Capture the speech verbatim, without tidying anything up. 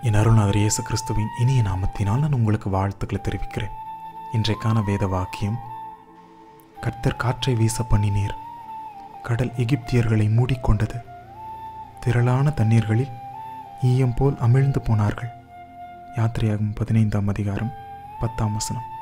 என் அருள்நாதர் இயேசு கிறிஸ்துவின் இனிய நாமத்தினால் நான் உங்களுக்கு வாழ்த்துக்களை தெரிவிக்கிறேன். இன்றைக்கான வேத வாக்கியம், கர்த்தர் காற்றை வீச பண்ணினீர், கடல் எகிப்தியர்களை மூடிக்கொண்டது, திரளான தண்ணீர்களில் ஈயம் போல் அமிழ்ந்து போனார்கள். யாத்திரையாகும் பதினைந்தாம் அதிகாரம் பத்தாம் வசனம்.